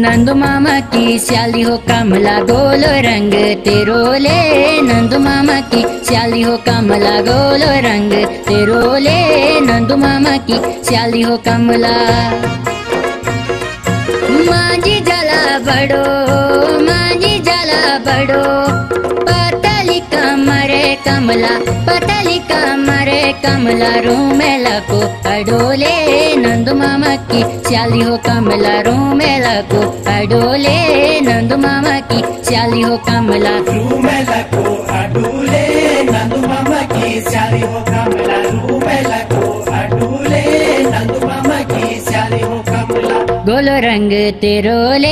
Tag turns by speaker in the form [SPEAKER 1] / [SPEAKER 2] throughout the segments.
[SPEAKER 1] नंदू मामा की स्याली हो कमला गोलो रंग तेरो ले। नंदू मामा की स्याली हो कमला गोलो रंग तेरो ले। नंदू मामा की स्याली हो कमला। माझी जला बड़ो माझी जला बड़ो पतली कमरे कमला पतली कमरे कमला रूमेला को अडोले। नंदू मामा की स्याली हो कमला रूमेला को अडोले। नंदू मामा की स्याली हो कमला
[SPEAKER 2] रूमेला को अडोले। नंदू मामा की स्याली हो कमला रूमेला को अडोले। नंदू मामा की स्याली हो कमला
[SPEAKER 1] गोलो रंग तेरो ले।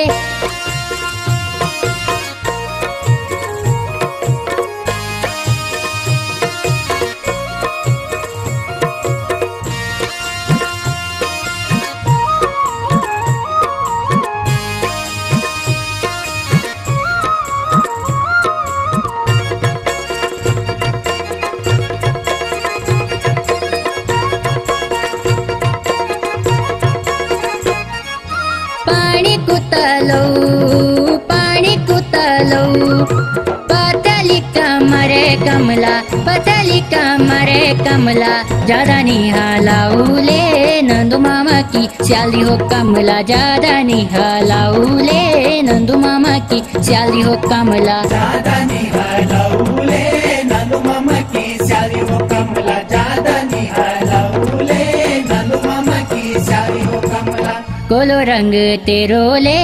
[SPEAKER 1] पानी कुतलो पतली कमरे कमला पतली कमरे कमला ज्यादा निहालाऊले। नंदू मामा की स्याली हो कमला ज्यादा निहालाऊले। नंदू मामा की स्याली हो कमला
[SPEAKER 2] ज्यादा निहालाऊले। नंदू मामा की स्याली हो कमला ज्यादा निहालाऊले। नंदू मामा की स्याली हो कमला
[SPEAKER 1] गोलो रंग तेरो ले।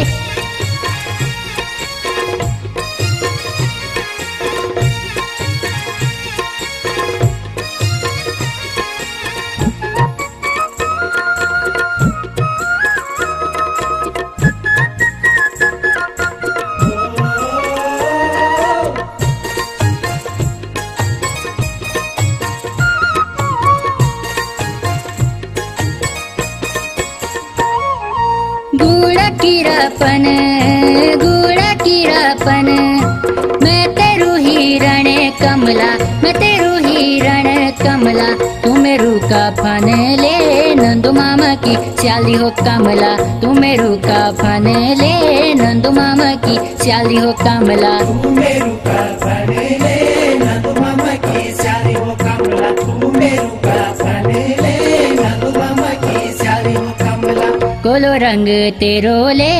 [SPEAKER 1] गुड़ा कीरापन मैं तेरू हिरण कमला मैं तेरू हिरण कमला तू मेरू का फन ले। नंदू मामा की स्याली हो कमला तू मेरू का फन ले। नंदू मामा की स्याली हो कमला
[SPEAKER 2] तू मेरू का फन ले। नंदू मामा की स्याली हो कमला तू मेरू का फन ले। नंदू मामा की स्याली हो कमला
[SPEAKER 1] गोलो रंग तेरो ले।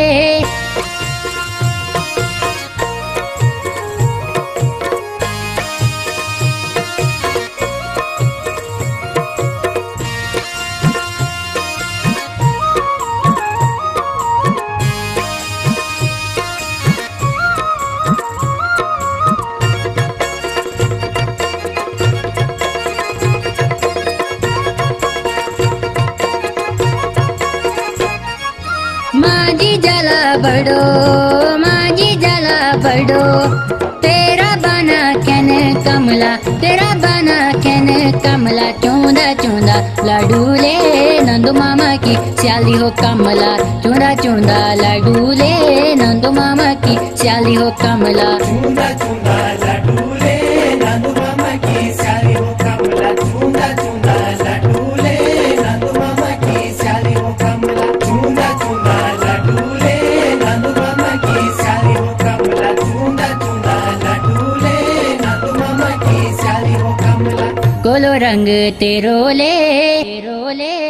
[SPEAKER 1] माझी जला बड़ो तेरा बना कैन कमला तेरा बना कैन कमला चूंदा चूंदा लाडू ले। नंदू मामा की स्याली हो कमला चूंदा चूंदा लाडू ले। नंदू मामा की स्याली हो कमला
[SPEAKER 2] चूंदा चूंदा लाडू ले। नंदू मामा की स्याली हो कमला चूंदा चूंदा लाडू ले। नंदू मामा की स्याली हो कमला चूंदा चूंदा लाडू ले। नंदू मामा की स्याली हो कमला चूंदा चूंदा लाडू ले। नंदू मामा की स्याली हो कमला
[SPEAKER 1] गोलो रंग तेरो ले।